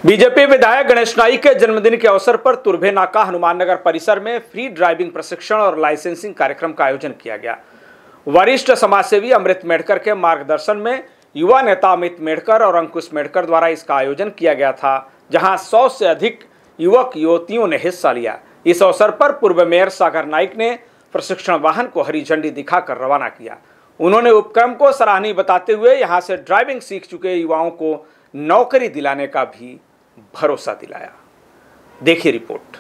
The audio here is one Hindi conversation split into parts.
बीजेपी विधायक गणेश नाइक के जन्मदिन के अवसर पर तुर्भे नाका हनुमान नगर परिसर में फ्री ड्राइविंग प्रशिक्षण और लाइसेंसिंग कार्यक्रम का आयोजन किया गया। वरिष्ठ समाजसेवी अमृत मेढ़कर के मार्गदर्शन में युवा नेता अमित मेढ़कर और अंकुश मेढ़कर द्वारा इसका आयोजन किया गया था, जहां 100 से अधिक युवक युवतियों ने हिस्सा लिया। इस अवसर पर पूर्व मेयर सागर नाइक ने प्रशिक्षण वाहन को हरी झंडी दिखाकर रवाना किया। उन्होंने उपक्रम को सराहनीय बताते हुए यहां से ड्राइविंग सीख चुके युवाओं को नौकरी दिलाने का भी भरोसा दिलाया। देखिए रिपोर्ट।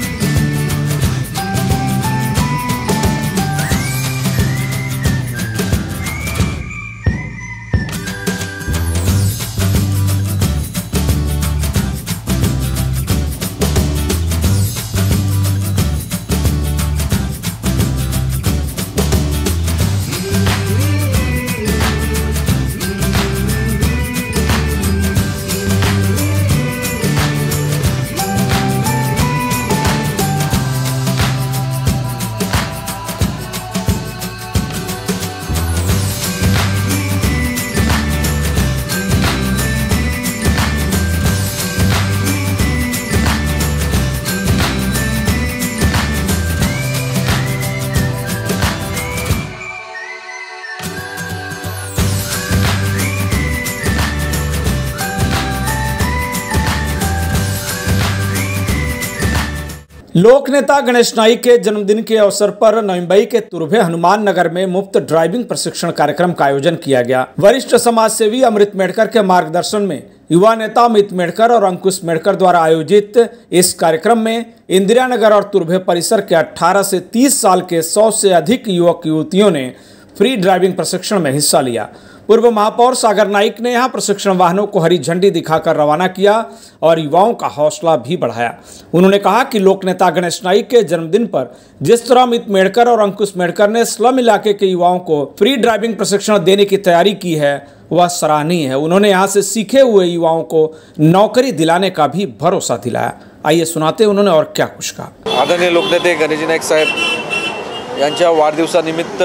लोक नेता गणेश नाइक के जन्मदिन के अवसर पर नवी के तुर्भे हनुमान नगर में मुफ्त ड्राइविंग प्रशिक्षण कार्यक्रम का आयोजन किया गया। वरिष्ठ समाजसेवी अमृत मेढ़कर के मार्गदर्शन में युवा नेता अमित मेढ़कर और अंकुश मेढ़कर द्वारा आयोजित इस कार्यक्रम में इंदिरा नगर और तुर्भे परिसर के 18 से 30 साल के 100 से अधिक युवक युवतियों ने फ्री ड्राइविंग प्रशिक्षण में हिस्सा लिया। पूर्व महापौर सागर नाइक ने यहां प्रशिक्षण वाहनों को हरी झंडी दिखाकर रवाना किया और युवाओं का हौसला भी बढ़ाया। उन्होंने कहा कि लोक नेता गणेश नाइक के जन्मदिन पर जिस तरह अमित मेढ़कर और अंकुश मेढ़कर ने स्लम इलाके के युवाओं को फ्री ड्राइविंग प्रशिक्षण देने की तैयारी की है, वह सराहनीय है। उन्होंने यहाँ से सीखे हुए युवाओं को नौकरी दिलाने का भी भरोसा दिलाया। आइए सुनाते उन्होंने और क्या कुछ कहा। आदरणीय लोकनेते गणेश नाईक साहेब यांच्या वाढदिवसानिमित्त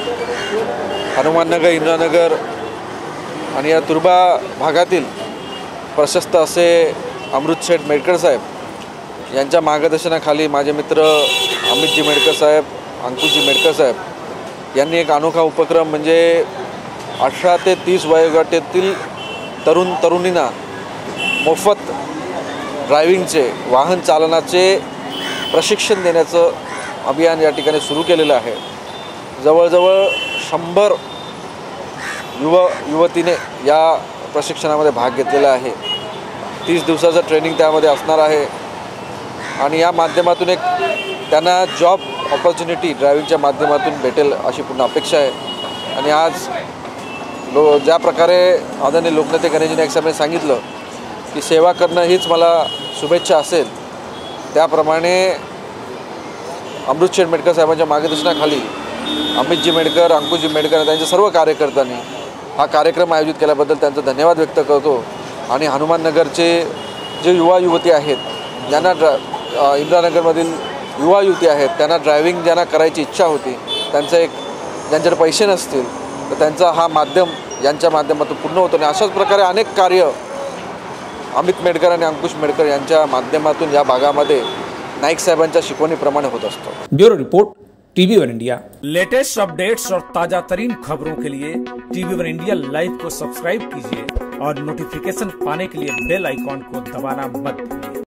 हनुमाननगर, इंदिरानगर आणि या तुर्भा भागातील प्रशस्त असे अमृतशेठ मेढ़कर साहेब यांच्या मार्गदर्शनाखाली माझे मित्र अमितजी मेढ़कर साहेब, अंकुशजी मेढ़कर साहेब यांनी एक अनोखा उपक्रम म्हणजे 18 ते 30 वयोगटातील तरुण तरुणींना मोफत ड्रायव्हिंगचे वाहन चालनाचे प्रशिक्षण देण्याचं अभियान या ठिकाणी सुरू केलेलं आहे। जवळजवळ 100 युवतीने या प्रशिक्षणामध्ये भाग घेतलेला आहे। 30 दिवसाचं ट्रेनिंग त्यामध्ये असणार आहे आणि या माध्यमातून एक त्यांना जॉब ऑपॉर्च्युनिटी ड्रायव्हिंगच्या माध्यमातून भेटेल अशी पूर्ण अपेक्षा आहे। आणि आज ज्या प्रकारे आदरणीय लोकनेते गणेश नाईक साहेबांनी सांगितलं की सेवा करणं हीच मला शुभेच्छा असेल, त्याप्रमाणे अमृतशेठ मेढ़कर साहेबांच्या मार्गदर्शनाखाली अमितजी मेढ़कर, अंकुशजी मेढ़कर त्यांच्या सर्व कार्यकर्त्यांनी हा कार्यक्रम आयोजित केल्याबद्दल त्यांचा धन्यवाद व्यक्त करतो। आणि हनुमाननगरचे जे युवा युवती आहेत, ज्यांना इंदिरानगरमधील युवा युवती आहेत, त्यांना ड्रायव्हिंग ज्यांना करायची इच्छा होती, त्यांचं एक ज्यांच्याकडे पैसे नसतील तर त्यांचा हा माध्यम यांच्या माध्यमातून पूर्ण होतो। आणि अशाच प्रकारे अनेक कार्य अमित मेढ़कर आणि अंकुश मेढ़कर यांच्या माध्यमातून या भागामध्ये नाईक साहेबांच्या शिकवणीप्रमाणे होत असतो। Bureau report, TV one India. Latest updates और ताजा तरीन खबरों के लिए टीवी वन इंडिया लाइव को सब्सक्राइब कीजिए और नोटिफिकेशन पाने के लिए बेल आइकॉन को दबाना मत भूलिए।